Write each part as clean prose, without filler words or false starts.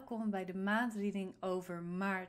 welkom bij de maandreading over maart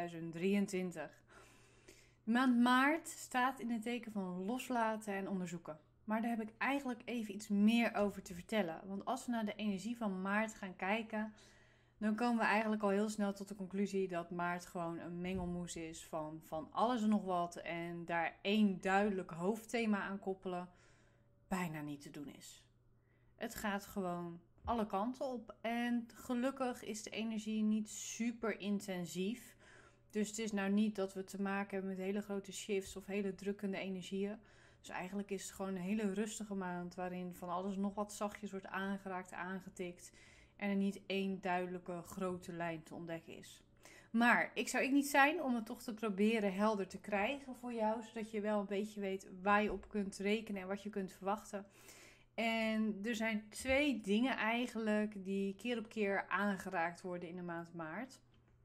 2023. De maand maart staat in het teken van loslaten en onderzoeken. Maar daar heb ik eigenlijk even iets meer over te vertellen. Want als we naar de energie van maart gaan kijken, dan komen we eigenlijk al heel snel tot de conclusie dat maart gewoon een mengelmoes is van alles en nog wat. En daar één duidelijk hoofdthema aan koppelen bijna niet te doen is. Het gaat gewoon alle kanten op. En gelukkig is de energie niet super intensief. Dus het is nou niet dat we te maken hebben met hele grote shifts of hele drukkende energieën. Dus eigenlijk is het gewoon een hele rustige maand waarin van alles nog wat zachtjes wordt aangeraakt, aangetikt. En er niet één duidelijke grote lijn te ontdekken is. Maar ik zou niet zijn om het toch te proberen helder te krijgen voor jou. Zodat je wel een beetje weet waar je op kunt rekenen en wat je kunt verwachten. En er zijn 2 dingen eigenlijk die keer op keer aangeraakt worden in de maand maart.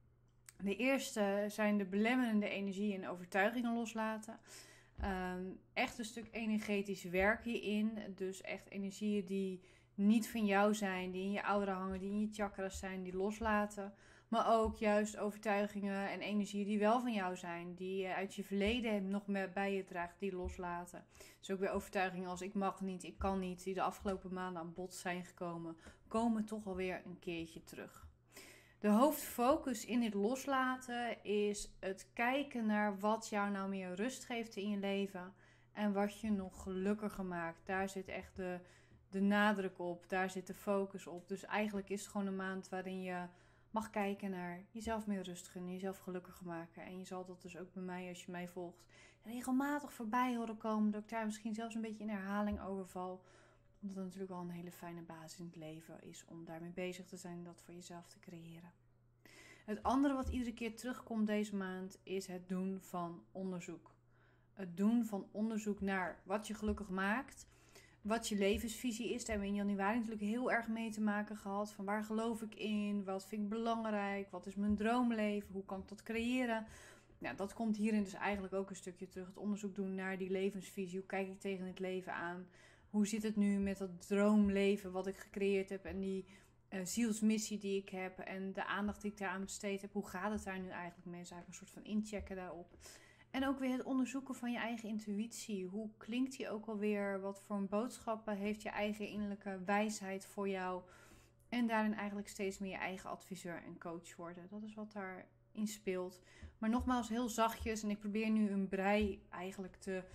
De eerste zijn de belemmerende energie en overtuigingen loslaten. Echt een stuk energetisch werk hierin. Dus echt energieën die niet van jou zijn, die in je aura hangen, die in je chakras zijn, die loslaten. Maar ook juist overtuigingen en energieën die wel van jou zijn, die je uit je verleden nog bij je draagt, die loslaten. Dus ook weer overtuigingen als ik mag niet, ik kan niet, die de afgelopen maanden aan bod zijn gekomen, komen toch alweer een keertje terug. De hoofdfocus in dit loslaten is het kijken naar wat jou nou meer rust geeft in je leven en wat je nog gelukkiger maakt. Daar zit echt de nadruk op, daar zit de focus op. Dus eigenlijk is het gewoon een maand waarin je mag kijken naar jezelf meer rust gunnen, jezelf gelukkiger maken. En je zal dat dus ook bij mij, als je mij volgt, regelmatig voorbij horen komen. Dat ik daar misschien zelfs een beetje in herhaling over val. Omdat het natuurlijk al een hele fijne basis in het leven is om daarmee bezig te zijn, dat voor jezelf te creëren. Het andere wat iedere keer terugkomt deze maand is het doen van onderzoek. Het doen van onderzoek naar wat je gelukkig maakt. Wat je levensvisie is. Daar hebben we in januari natuurlijk heel erg mee te maken gehad. Van waar geloof ik in? Wat vind ik belangrijk? Wat is mijn droomleven? Hoe kan ik dat creëren? Nou, dat komt hierin dus eigenlijk ook een stukje terug. Het onderzoek doen naar die levensvisie. Hoe kijk ik tegen het leven aan? Hoe zit het nu met dat droomleven wat ik gecreëerd heb? En die zielsmissie die ik heb. En de aandacht die ik daaraan besteed heb. Hoe gaat het daar nu eigenlijk mee? Dus eigenlijk een soort van inchecken daarop. En ook weer het onderzoeken van je eigen intuïtie. Hoe klinkt die ook alweer? Wat voor boodschappen heeft je eigen innerlijke wijsheid voor jou? En daarin eigenlijk steeds meer je eigen adviseur en coach worden. Dat is wat daarin speelt. Maar nogmaals heel zachtjes. En ik probeer nu een brei eigenlijk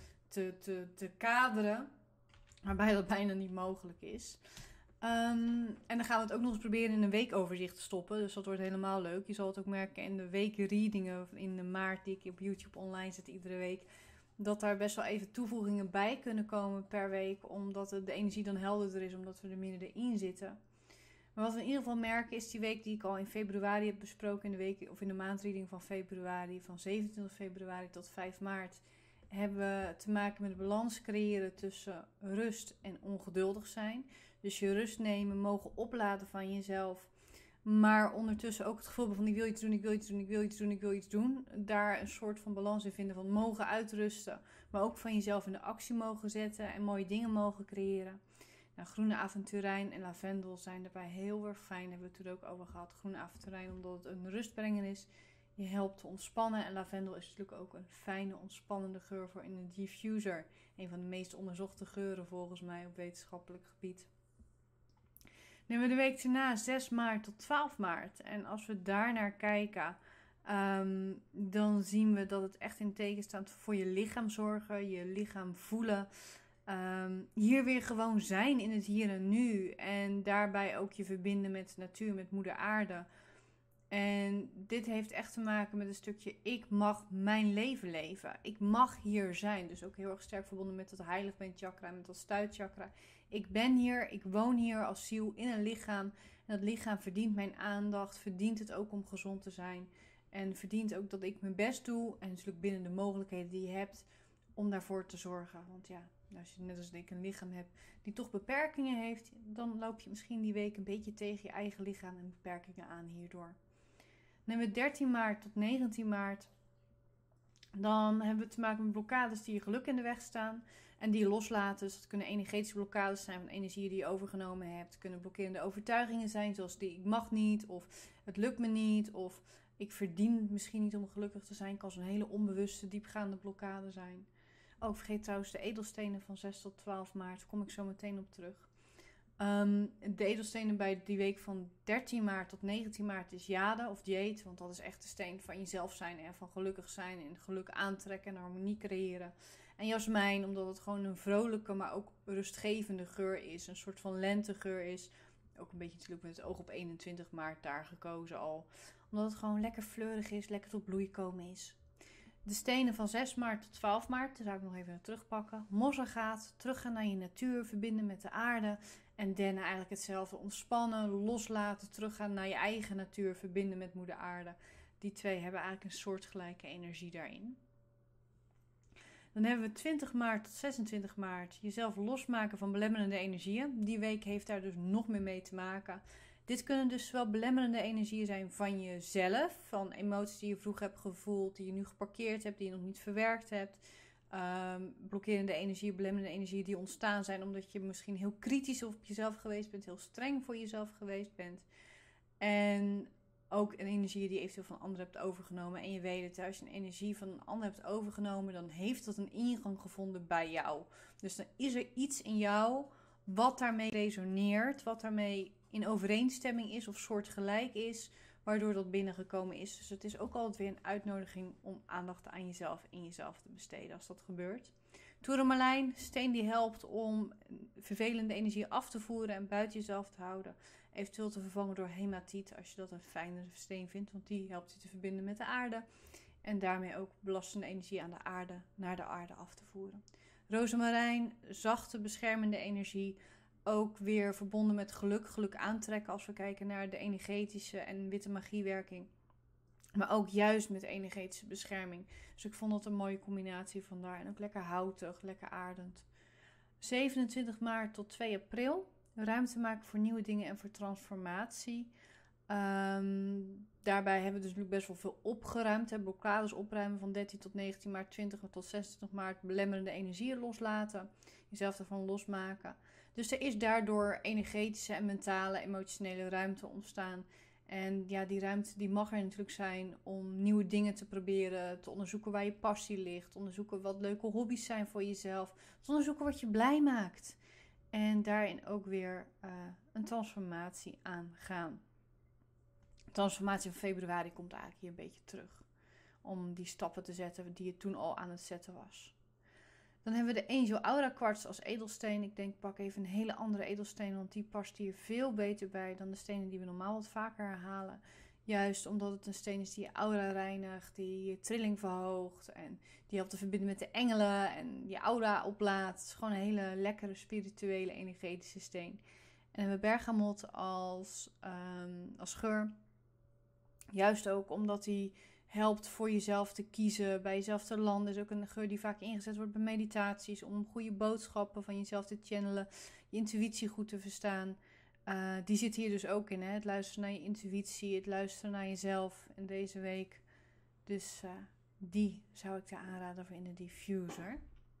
te kaderen. Waarbij dat bijna niet mogelijk is. En dan gaan we het ook nog eens proberen in een weekoverzicht te stoppen. Dus dat wordt helemaal leuk. Je zal het ook merken in de weekreadingen in de maart die ik op YouTube online zet iedere week. Dat daar best wel even toevoegingen bij kunnen komen per week. Omdat de energie dan helderder is. Omdat we er minder in zitten. Maar wat we in ieder geval merken is die week die ik al in februari heb besproken. In de maandreading van februari. Van 27 februari tot 5 maart. Hebben we te maken met de balans creëren tussen rust en ongeduldig zijn. Dus je rust nemen, mogen opladen van jezelf. Maar ondertussen ook het gevoel van ik wil iets doen, ik wil iets doen, ik wil iets doen, ik wil iets doen. Daar een soort van balans in vinden van mogen uitrusten. Maar ook van jezelf in de actie mogen zetten en mooie dingen mogen creëren. Nou, groene aventurijn en lavendel zijn daarbij heel erg fijn. Daar hebben we het er ook over gehad. Groene aventurijn omdat het een rustbrenger is. Je helpt te ontspannen en lavendel is natuurlijk ook een fijne, ontspannende geur voor in een diffuser. Een van de meest onderzochte geuren volgens mij op wetenschappelijk gebied. Nemen we de week daarna 6 maart tot 12 maart. En als we daar naar kijken, dan zien we dat het echt in teken staat voor je lichaam zorgen, je lichaam voelen. Hier weer gewoon zijn in het hier en nu. En daarbij ook je verbinden met de natuur, met moeder aarde. En dit heeft echt te maken met een stukje ik mag mijn leven leven. Ik mag hier zijn. Dus ook heel erg sterk verbonden met dat heiligbeen-chakra, met dat stuitchakra. Ik ben hier, ik woon hier als ziel in een lichaam. En dat lichaam verdient mijn aandacht, verdient het ook om gezond te zijn. En verdient ook dat ik mijn best doe. En natuurlijk binnen de mogelijkheden die je hebt om daarvoor te zorgen. Want ja, als je net als ik een lichaam hebt die toch beperkingen heeft, dan loop je misschien die week een beetje tegen je eigen lichaam en beperkingen aan hierdoor. Nemen we 13 maart tot 19 maart. Dan hebben we te maken met blokkades die je geluk in de weg staan. En die je loslaten. Dus dat kunnen energetische blokkades zijn van energieën die je overgenomen hebt. Het kunnen blokkerende overtuigingen zijn, zoals die ik mag niet. Of het lukt me niet. Of ik verdien het misschien niet om gelukkig te zijn. Kan zo'n hele onbewuste, diepgaande blokkade zijn. Oh, vergeet trouwens de edelstenen van 6 tot 12 maart. Daar kom ik zo meteen op terug. De edelstenen bij die week van 13 maart tot 19 maart is jade of jade. Want dat is echt de steen van jezelf zijn en van gelukkig zijn en geluk aantrekken en harmonie creëren. En jasmijn, omdat het gewoon een vrolijke, maar ook rustgevende geur is. Een soort van lentegeur is. Ook een beetje natuurlijk met het oog op 21 maart daar gekozen al. Omdat het gewoon lekker fleurig is, lekker tot bloei komen is. De stenen van 6 maart tot 12 maart, daar zou ik nog even terugpakken. Mossergaat, teruggaan naar je natuur, verbinden met de aarde. En dennen eigenlijk hetzelfde, ontspannen, loslaten, teruggaan naar je eigen natuur, verbinden met moeder aarde. Die twee hebben eigenlijk een soortgelijke energie daarin. Dan hebben we 20 maart tot 26 maart jezelf losmaken van belemmerende energieën. Die week heeft daar dus nog meer mee te maken. Dit kunnen dus zowel belemmerende energieën zijn van jezelf, van emoties die je vroeger hebt gevoeld, die je nu geparkeerd hebt, die je nog niet verwerkt hebt. Blokkerende energieën, belemmerende energieën die ontstaan zijn omdat je misschien heel kritisch op jezelf geweest bent, heel streng voor jezelf geweest bent. En ook een energie die je eventueel van anderen hebt overgenomen. En je weet het, als je een energie van een ander hebt overgenomen, dan heeft dat een ingang gevonden bij jou. Dus dan is er iets in jou wat daarmee resoneert, wat daarmee in overeenstemming is of soortgelijk is, waardoor dat binnengekomen is. Dus het is ook altijd weer een uitnodiging om aandacht aan jezelf in jezelf te besteden als dat gebeurt. Tourmalijn, steen die helpt om vervelende energie af te voeren en buiten jezelf te houden. Eventueel te vervangen door hematiet als je dat een fijnere steen vindt, want die helpt je te verbinden met de aarde. En daarmee ook belastende energie aan de aarde naar de aarde af te voeren. Rozemarijn, zachte beschermende energie. Ook weer verbonden met geluk aantrekken als we kijken naar de energetische en witte magiewerking. Maar ook juist met energetische bescherming. Dus ik vond dat een mooie combinatie vandaar. En ook lekker houtig, lekker aardend. 27 maart tot 2 april. Ruimte maken voor nieuwe dingen en voor transformatie. Daarbij hebben we dus natuurlijk best wel veel opgeruimd. Blokkades opruimen van 13 tot 19 maart, 20 tot 26 maart. Belemmerende energieën loslaten. Jezelf ervan losmaken. Dus er is daardoor energetische en mentale, emotionele ruimte ontstaan. En ja, die ruimte die mag er natuurlijk zijn om nieuwe dingen te proberen. Te onderzoeken waar je passie ligt. Onderzoeken wat leuke hobby's zijn voor jezelf. Te onderzoeken wat je blij maakt. En daarin ook weer een transformatie aangaan. De transformatie van februari komt eigenlijk hier een beetje terug. Om die stappen te zetten die je toen al aan het zetten was. Dan hebben we de Angel Aura Quartz als edelsteen. Ik denk, pak even een hele andere edelsteen, want die past hier veel beter bij dan de stenen die we normaal wat vaker herhalen. Juist omdat het een steen is die je aura reinigt, die je trilling verhoogt en die helpt te verbinden met de engelen en je aura oplaadt. Het is gewoon een hele lekkere spirituele energetische steen. En dan hebben we bergamot als geur. Juist ook omdat die helpt voor jezelf te kiezen, bij jezelf te landen. Is ook een geur die vaak ingezet wordt bij meditaties, om goede boodschappen van jezelf te channelen, je intuïtie goed te verstaan. Die zit hier dus ook in, hè? Het luisteren naar je intuïtie, het luisteren naar jezelf in deze week. Dus die zou ik je aanraden voor in de diffuser.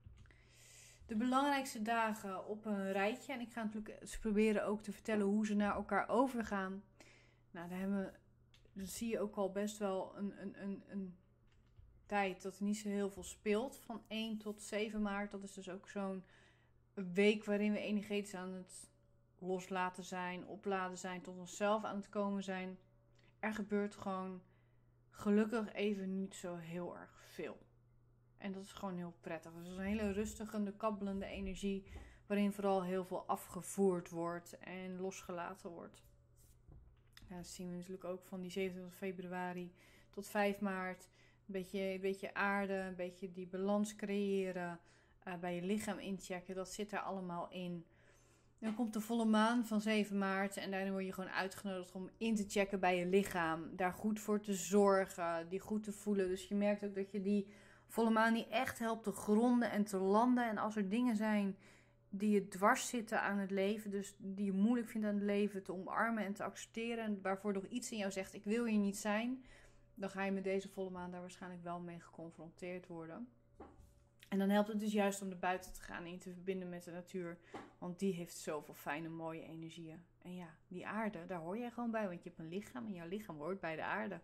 De belangrijkste dagen op een rijtje. En ik ga natuurlijk eens proberen ook te vertellen hoe ze naar elkaar overgaan. Nou, dan zie je ook al best wel een tijd dat er niet zo heel veel speelt. Van 1 tot 7 maart. Dat is dus ook zo'n week waarin we energetisch aan het loslaten zijn, opladen zijn, tot onszelf aan het komen zijn. Er gebeurt gewoon gelukkig even niet zo heel erg veel. En dat is gewoon heel prettig. Dus het is een hele rustige, kabbelende energie, waarin vooral heel veel afgevoerd wordt en losgelaten wordt. Ja, dat zien we natuurlijk ook van die 27 februari tot 5 maart. Een beetje aarde, een beetje die balans creëren, bij je lichaam inchecken. Dat zit er allemaal in. Dan komt de volle maan van 7 maart en daarin word je gewoon uitgenodigd om in te checken bij je lichaam. Daar goed voor te zorgen, die goed te voelen. Dus je merkt ook dat je die volle maan die echt helpt te gronden en te landen. En als er dingen zijn die je dwars zitten aan het leven, dus die je moeilijk vindt aan het leven, te omarmen en te accepteren. En waarvoor nog iets in jou zegt, ik wil hier niet zijn. dan ga je met deze volle maan daar waarschijnlijk wel mee geconfronteerd worden. En dan helpt het dus juist om naar buiten te gaan en je te verbinden met de natuur. Want die heeft zoveel fijne, mooie energieën. En ja, die aarde, daar hoor jij gewoon bij. Want je hebt een lichaam en jouw lichaam hoort bij de aarde.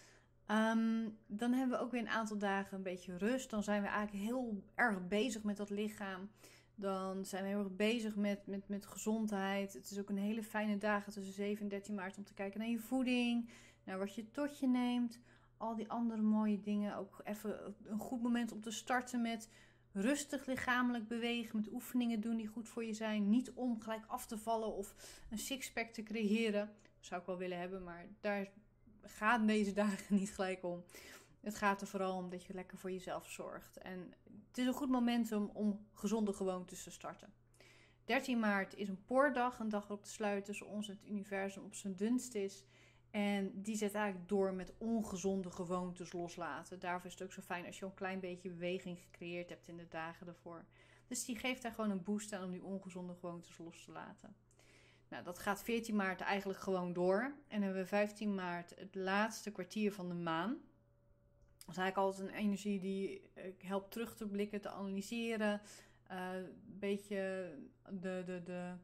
Dan hebben we ook weer een aantal dagen een beetje rust. Dan zijn we eigenlijk heel erg bezig met dat lichaam. Dan zijn we heel erg bezig met gezondheid. Het is ook een hele fijne dagen tussen 7 en 13 maart om te kijken naar je voeding. Naar wat je tot je neemt. Al die andere mooie dingen. Ook even een goed moment om te starten met rustig lichamelijk bewegen. Met oefeningen doen die goed voor je zijn. Niet om gelijk af te vallen of een sixpack te creëren. Dat zou ik wel willen hebben, maar daar gaat deze dagen niet gelijk om. Het gaat er vooral om dat je lekker voor jezelf zorgt. En het is een goed momentum om gezonde gewoontes te starten. 13 maart is een poordag, een dag waarop de sluier tussen ons en het universum op zijn dunst is. En die zet eigenlijk door met ongezonde gewoontes loslaten. Daarvoor is het ook zo fijn als je een klein beetje beweging gecreëerd hebt in de dagen ervoor. Dus die geeft daar gewoon een boost aan om die ongezonde gewoontes los te laten. Nou, dat gaat 14 maart eigenlijk gewoon door. En dan hebben we 15 maart het laatste kwartier van de maan. Dat is eigenlijk altijd een energie die helpt terug te blikken, te analyseren. Een beetje de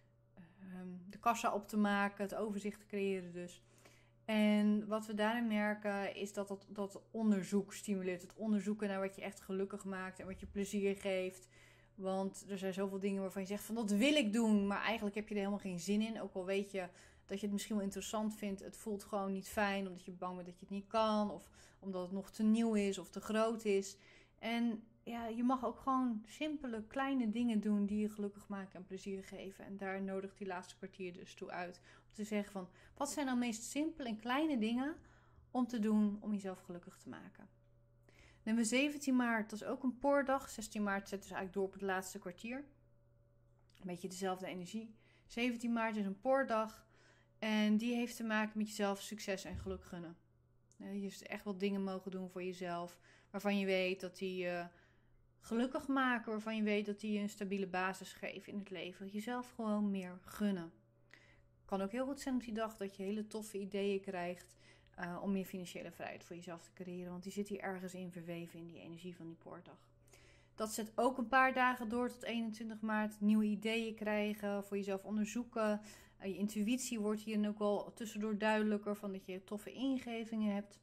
kassa op te maken, het overzicht te creëren dus. En wat we daarin merken is dat onderzoek stimuleert. Het onderzoeken naar wat je echt gelukkig maakt en wat je plezier geeft. Want er zijn zoveel dingen waarvan je zegt van dat wil ik doen. Maar eigenlijk heb je er helemaal geen zin in. Ook al weet je dat je het misschien wel interessant vindt. Het voelt gewoon niet fijn omdat je bang bent dat je het niet kan. Of omdat het nog te nieuw is of te groot is. En ja, je mag ook gewoon simpele kleine dingen doen die je gelukkig maken en plezier geven. En daar nodigt die laatste kwartier dus toe uit. Om te zeggen van wat zijn dan meest simpele en kleine dingen om te doen om jezelf gelukkig te maken. Dan hebben we 17 maart, dat is ook een poordag. 16 maart zet dus eigenlijk door op het laatste kwartier. Een beetje dezelfde energie. 17 maart is een poordag. En die heeft te maken met jezelf succes en geluk gunnen. Je hebt echt wel dingen mogen doen voor jezelf. Waarvan je weet dat die je gelukkig maken. Waarvan je weet dat die je een stabiele basis geven in het leven. Jezelf gewoon meer gunnen. Kan ook heel goed zijn op die dag dat je hele toffe ideeën krijgt. Om meer financiële vrijheid voor jezelf te creëren. Want die zit hier ergens in verweven in die energie van die poortdag. Dat zet ook een paar dagen door tot 21 maart. Nieuwe ideeën krijgen, voor jezelf onderzoeken. Je intuïtie wordt hier dan ook wel tussendoor duidelijker. Van dat je toffe ingevingen hebt.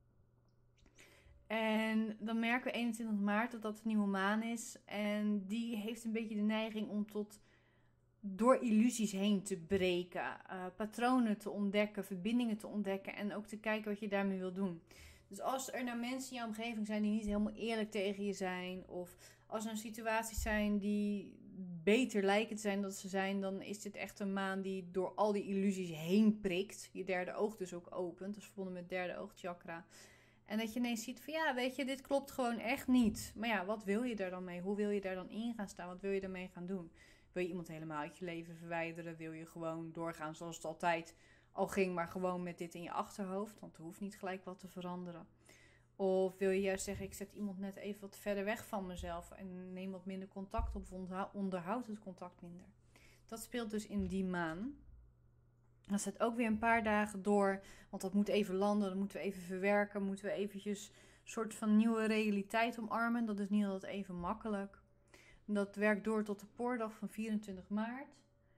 En dan merken we 21 maart dat dat de nieuwe maan is. En die heeft een beetje de neiging om door illusies heen te breken, patronen te ontdekken, verbindingen te ontdekken en ook te kijken wat je daarmee wil doen. Dus als er nou mensen in jouw omgeving zijn die niet helemaal eerlijk tegen je zijn, of als er nou situaties zijn die beter lijken te zijn dan ze zijn, dan is dit echt een maan die door al die illusies heen prikt. Je derde oog dus ook opent, dus verbonden met het derde oogchakra. En dat je ineens ziet van ja, weet je, dit klopt gewoon echt niet. Maar ja, wat wil je daar dan mee? Hoe wil je daar dan in gaan staan? Wat wil je daarmee gaan doen? Wil je iemand helemaal uit je leven verwijderen? Wil je gewoon doorgaan zoals het altijd al ging, maar gewoon met dit in je achterhoofd? Want er hoeft niet gelijk wat te veranderen. Of wil je juist zeggen, ik zet iemand net even wat verder weg van mezelf en neem wat minder contact op of onderhoud het contact minder. Dat speelt dus in die maan. Dat zet ook weer een paar dagen door, want dat moet even landen, dat moeten we even verwerken, moeten we eventjes een soort van nieuwe realiteit omarmen. Dat is niet altijd even makkelijk. Dat werkt door tot de poordag van 24 maart.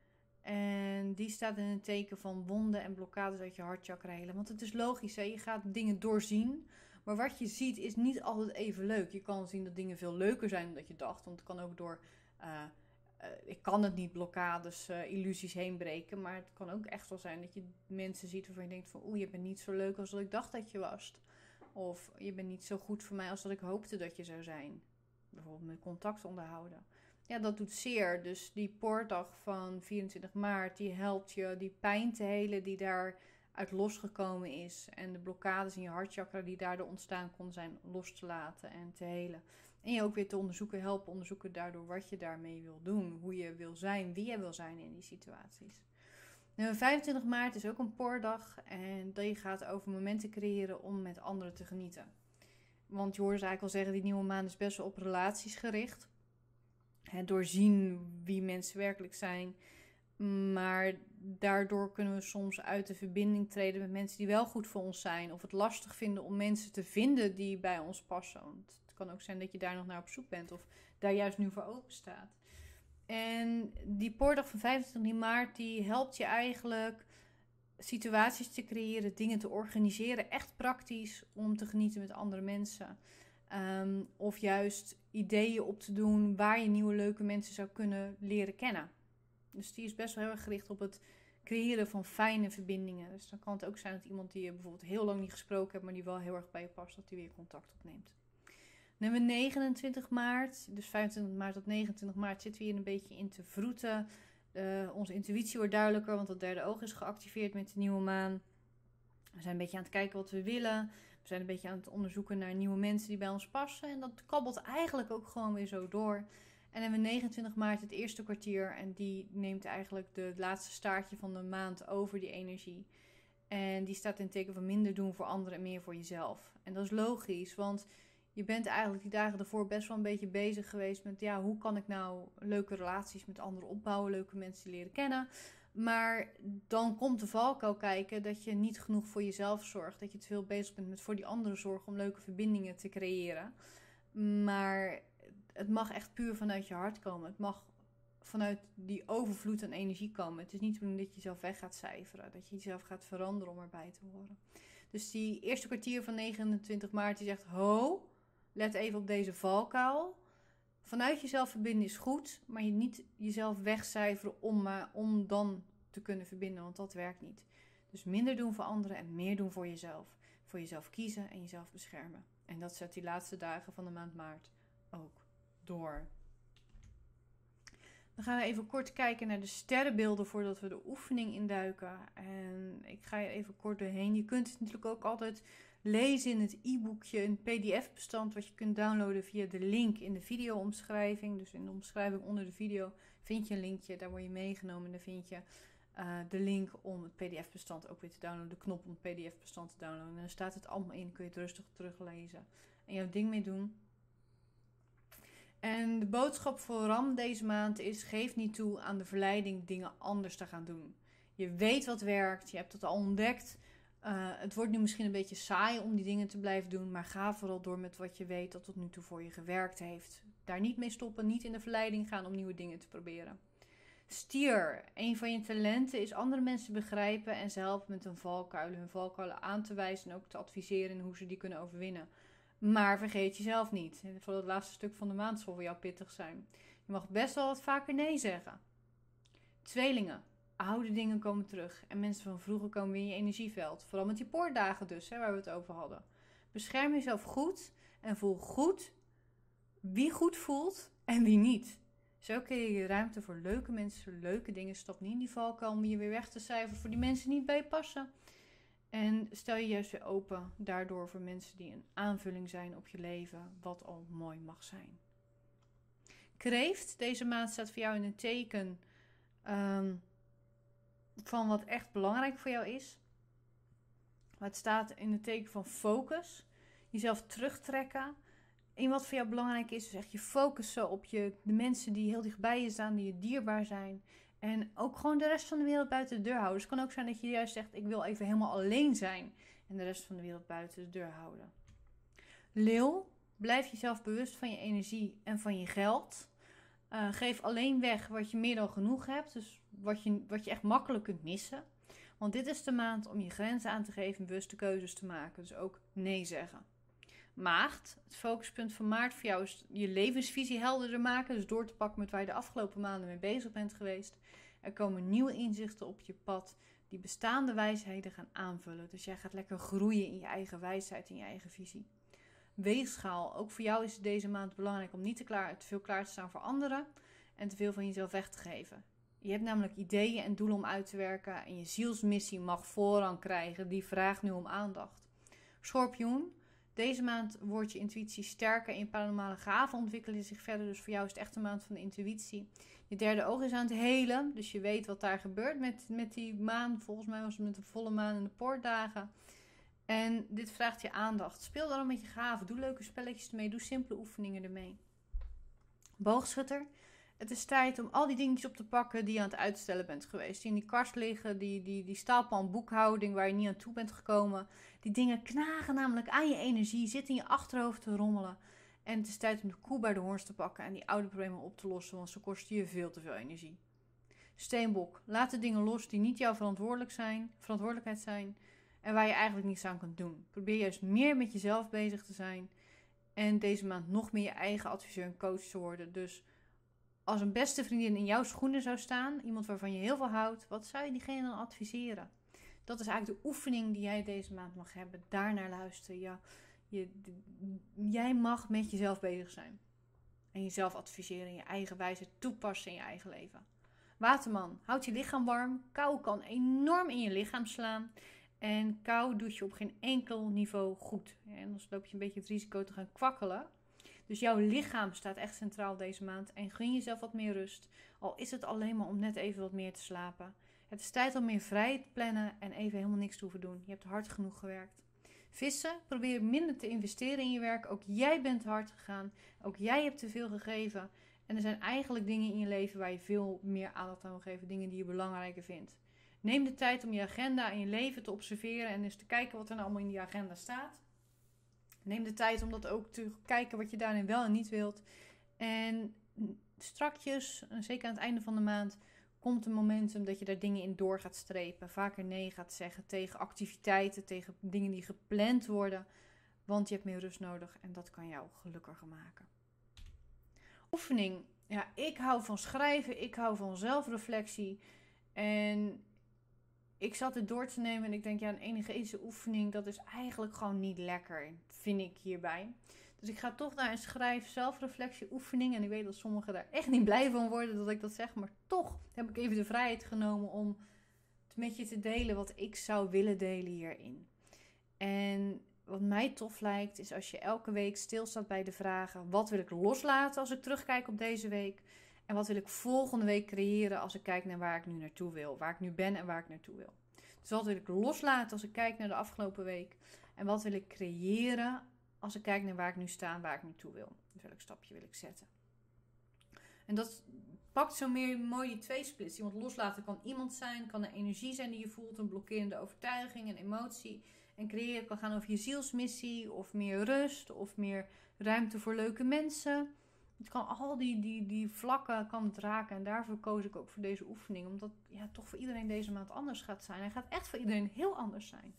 En die staat in het teken van wonden en blokkades uit je hartchakra helen. Want het is logisch, hè? Je gaat dingen doorzien. Maar wat je ziet is niet altijd even leuk. Je kan zien dat dingen veel leuker zijn dan dat je dacht. Want het kan ook door, ik kan het niet, blokkades, illusies heen breken. Maar het kan ook echt wel zijn dat je mensen ziet waarvan je denkt van oeh, je bent niet zo leuk als dat ik dacht dat je was. Of je bent niet zo goed voor mij als dat ik hoopte dat je zou zijn. Bijvoorbeeld met contact onderhouden. Ja, dat doet zeer. Dus die poortdag van 24 maart, die helpt je die pijn te helen die daaruit losgekomen is. En de blokkades in je hartchakra die daardoor ontstaan kon zijn, los te laten en te helen. En je ook weer te onderzoeken, helpen onderzoeken daardoor wat je daarmee wil doen. Hoe je wil zijn, wie je wil zijn in die situaties. Nu, 25 maart is ook een poortdag. En die gaat over momenten creëren om met anderen te genieten. Want je hoort dus eigenlijk al zeggen, die nieuwe maan is best wel op relaties gericht. Doorzien wie mensen werkelijk zijn. Maar daardoor kunnen we soms uit de verbinding treden met mensen die wel goed voor ons zijn. Of het lastig vinden om mensen te vinden die bij ons passen. Want het kan ook zijn dat je daar nog naar op zoek bent. Of daar juist nu voor open staat. En die poortdag van 25 maart, die helpt je eigenlijk situaties te creëren, dingen te organiseren. Echt praktisch om te genieten met andere mensen. Of juist ideeën op te doen waar je nieuwe leuke mensen zou kunnen leren kennen. Dus die is best wel heel erg gericht op het creëren van fijne verbindingen. Dus dan kan het ook zijn dat iemand die je bijvoorbeeld heel lang niet gesproken hebt, maar die wel heel erg bij je past, dat die weer contact opneemt. Dan hebben we 29 maart, dus 25 maart tot 29 maart zitten we hier een beetje in te vroeten. Onze intuïtie wordt duidelijker, want het derde oog is geactiveerd met de nieuwe maan. We zijn een beetje aan het kijken wat we willen. We zijn een beetje aan het onderzoeken naar nieuwe mensen die bij ons passen. En dat kabbelt eigenlijk ook gewoon weer zo door. En dan hebben we 29 maart het eerste kwartier. En die neemt eigenlijk de laatste staartje van de maand over, die energie. En die staat in het teken van minder doen voor anderen en meer voor jezelf. En dat is logisch, want je bent eigenlijk die dagen ervoor best wel een beetje bezig geweest met, ja, hoe kan ik nou leuke relaties met anderen opbouwen, leuke mensen leren kennen. Maar dan komt de valkuil kijken dat je niet genoeg voor jezelf zorgt. Dat je te veel bezig bent met voor die anderen zorgen om leuke verbindingen te creëren. Maar het mag echt puur vanuit je hart komen. Het mag vanuit die overvloed aan energie komen. Het is niet de bedoeling dat je jezelf weg gaat cijferen. Dat je jezelf gaat veranderen om erbij te horen. Dus die eerste kwartier van 29 maart die zegt, ho, let even op deze valkuil. Vanuit jezelf verbinden is goed, maar je niet jezelf wegcijferen om dan te kunnen verbinden, want dat werkt niet. Dus minder doen voor anderen en meer doen voor jezelf. Voor jezelf kiezen en jezelf beschermen. En dat zet die laatste dagen van de maand maart ook door. Dan gaan we even kort kijken naar de sterrenbeelden voordat we de oefening induiken. En ik ga je even kort doorheen. Je kunt het natuurlijk ook altijd lezen in het e-boekje, een pdf-bestand wat je kunt downloaden via de link in de video-omschrijving. Dus in de omschrijving onder de video vind je een linkje, daar word je meegenomen en dan vind je de link om het pdf-bestand ook weer te downloaden, de knop om het pdf-bestand te downloaden. En dan staat het allemaal in, kun je het rustig teruglezen en jouw ding mee doen. En de boodschap voor Ram deze maand is, geef niet toe aan de verleiding dingen anders te gaan doen. Je weet wat werkt, je hebt het al ontdekt. Het wordt nu misschien een beetje saai om die dingen te blijven doen, maar ga vooral door met wat je weet dat tot nu toe voor je gewerkt heeft. Daar niet mee stoppen, niet in de verleiding gaan om nieuwe dingen te proberen. Stier, een van je talenten is andere mensen begrijpen en ze helpen met hun valkuilen aan te wijzen en ook te adviseren in hoe ze die kunnen overwinnen. Maar vergeet jezelf niet. Vooral het laatste stuk van de maand zal voor jou pittig zijn. Je mag best wel wat vaker nee zeggen. Tweelingen. Oude dingen komen terug. En mensen van vroeger komen weer in je energieveld. Vooral met die poortdagen dus, waar we het over hadden. Bescherm jezelf goed. En voel goed wie goed voelt en wie niet. Zo creëer je ruimte voor leuke mensen, leuke dingen. Stap niet in die valkuil om je weer weg te cijferen voor die mensen die niet bij je passen. En stel je juist weer open daardoor voor mensen die een aanvulling zijn op je leven, wat al mooi mag zijn. Kreeft, deze maand staat voor jou in een teken van wat echt belangrijk voor jou is. Maar het staat in het teken van focus, jezelf terugtrekken in wat voor jou belangrijk is. Dus echt je focussen op de mensen die heel dichtbij je staan, die je dierbaar zijn. En ook gewoon de rest van de wereld buiten de deur houden. Dus het kan ook zijn dat je juist zegt, ik wil even helemaal alleen zijn. En de rest van de wereld buiten de deur houden. Leeuw, blijf jezelf bewust van je energie en van je geld. Geef alleen weg wat je meer dan genoeg hebt. Dus wat je echt makkelijk kunt missen. Want dit is de maand om je grenzen aan te geven en bewuste keuzes te maken. Dus ook nee zeggen. Maagd, het focuspunt van maart voor jou is je levensvisie helderder maken. Dus door te pakken met waar je de afgelopen maanden mee bezig bent geweest. Er komen nieuwe inzichten op je pad die bestaande wijsheden gaan aanvullen. Dus jij gaat lekker groeien in je eigen wijsheid, in je eigen visie. Weegschaal, ook voor jou is het deze maand belangrijk om niet te veel klaar te staan voor anderen. En te veel van jezelf weg te geven. Je hebt namelijk ideeën en doelen om uit te werken. En je zielsmissie mag voorrang krijgen. Die vraagt nu om aandacht. Schorpioen. Deze maand wordt je intuïtie sterker en je paranormale gaven ontwikkelen zich verder. Dus voor jou is het echt een maand van de intuïtie. Je derde oog is aan het helen. Dus je weet wat daar gebeurt met die maan. Volgens mij was het met de volle maan en de poortdagen. En dit vraagt je aandacht. Speel daarom met je gaven. Doe leuke spelletjes ermee. Doe simpele oefeningen ermee. Boogschutter. Het is tijd om al die dingetjes op te pakken die je aan het uitstellen bent geweest. Die in die kast liggen, die stapel aan boekhouding waar je niet aan toe bent gekomen. Die dingen knagen namelijk aan je energie, zitten in je achterhoofd te rommelen. En het is tijd om de koe bij de hoorns te pakken en die oude problemen op te lossen, want ze kosten je veel te veel energie. Steenbok, laat de dingen los die niet jouw verantwoordelijkheid zijn en waar je eigenlijk niets aan kunt doen. Probeer juist meer met jezelf bezig te zijn en deze maand nog meer je eigen adviseur en coach te worden. Dus als een beste vriendin in jouw schoenen zou staan, iemand waarvan je heel veel houdt, wat zou je diegene dan adviseren? Dat is eigenlijk de oefening die jij deze maand mag hebben. Daarnaar luisteren. Ja, jij mag met jezelf bezig zijn. En jezelf adviseren en je eigen wijze toepassen in je eigen leven. Waterman, houd je lichaam warm. Kou kan enorm in je lichaam slaan. En kou doet je op geen enkel niveau goed. En anders loop je een beetje het risico te gaan kwakkelen. Dus jouw lichaam staat echt centraal deze maand. En gun jezelf wat meer rust. Al is het alleen maar om net even wat meer te slapen. Het is tijd om meer vrij te plannen en even helemaal niks te hoeven doen. Je hebt hard genoeg gewerkt. Vissen, probeer minder te investeren in je werk. Ook jij bent hard gegaan. Ook jij hebt te veel gegeven. En er zijn eigenlijk dingen in je leven waar je veel meer aandacht aan wil geven. Dingen die je belangrijker vindt. Neem de tijd om je agenda en je leven te observeren. En eens te kijken wat er nou allemaal in die agenda staat. Neem de tijd om dat ook te kijken wat je daarin wel en niet wilt. En strakjes, zeker aan het einde van de maand, komt een momentum dat je daar dingen in door gaat strepen. Vaker nee gaat zeggen tegen activiteiten, tegen dingen die gepland worden. Want je hebt meer rust nodig en dat kan jou gelukkiger maken. Oefening. Ja, ik hou van schrijven, ik hou van zelfreflectie. En ik zat het door te nemen en ik denk, ja, een energetische oefening, dat is eigenlijk gewoon niet lekker, vind ik hierbij. Dus ik ga toch naar een schrijf-zelfreflectie oefening. En ik weet dat sommigen daar echt niet blij van worden dat ik dat zeg. Maar toch heb ik even de vrijheid genomen om met je te delen wat ik zou willen delen hierin. En wat mij tof lijkt, is als je elke week stilstaat bij de vragen: wat wil ik loslaten als ik terugkijk op deze week? En wat wil ik volgende week creëren als ik kijk naar waar ik nu naartoe wil? Waar ik nu ben en waar ik naartoe wil. Dus wat wil ik loslaten als ik kijk naar de afgelopen week? En wat wil ik creëren als ik kijk naar waar ik nu sta en waar ik naartoe wil? Dus welk stapje wil ik zetten? En dat pakt zo meer mooi die tweesplits. Iemand loslaten kan iemand zijn, kan een energie zijn die je voelt, een blokkerende overtuiging, een emotie. En creëren kan gaan over je zielsmissie, of meer rust, of meer ruimte voor leuke mensen. Het kan al die vlakken kan het raken. En daarvoor koos ik ook voor deze oefening. Omdat toch voor iedereen deze maand anders gaat zijn. Hij gaat echt voor iedereen heel anders zijn.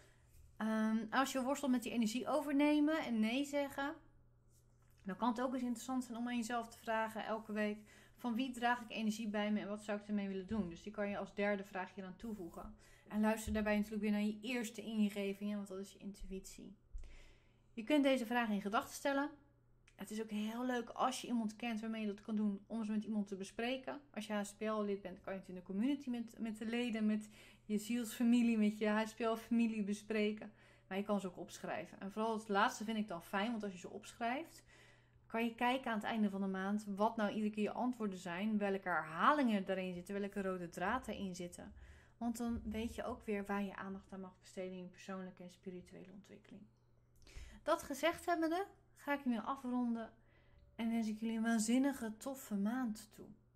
Als je worstelt met die energie overnemen en nee zeggen, dan kan het ook eens interessant zijn om aan jezelf te vragen elke week: van wie draag ik energie bij me en wat zou ik ermee willen doen? Dus die kan je als derde vraagje dan toevoegen. En luister daarbij natuurlijk weer naar je eerste ingevingen, want dat is je intuïtie. Je kunt deze vragen in gedachten stellen. Het is ook heel leuk als je iemand kent waarmee je dat kan doen, om eens met iemand te bespreken. Als je HSPL-lid bent, kan je het in de community met de leden, met je zielsfamilie, met je HSPL-familie bespreken. Maar je kan ze ook opschrijven. En vooral het laatste vind ik dan fijn, want als je ze opschrijft, kan je kijken aan het einde van de maand wat nou iedere keer je antwoorden zijn, welke herhalingen daarin zitten, welke rode draad erin zitten. Want dan weet je ook weer waar je aandacht aan mag besteden in je persoonlijke en spirituele ontwikkeling. Dat gezegd hebbende, ga ik hiermee afronden en wens ik jullie een waanzinnige, toffe maand toe.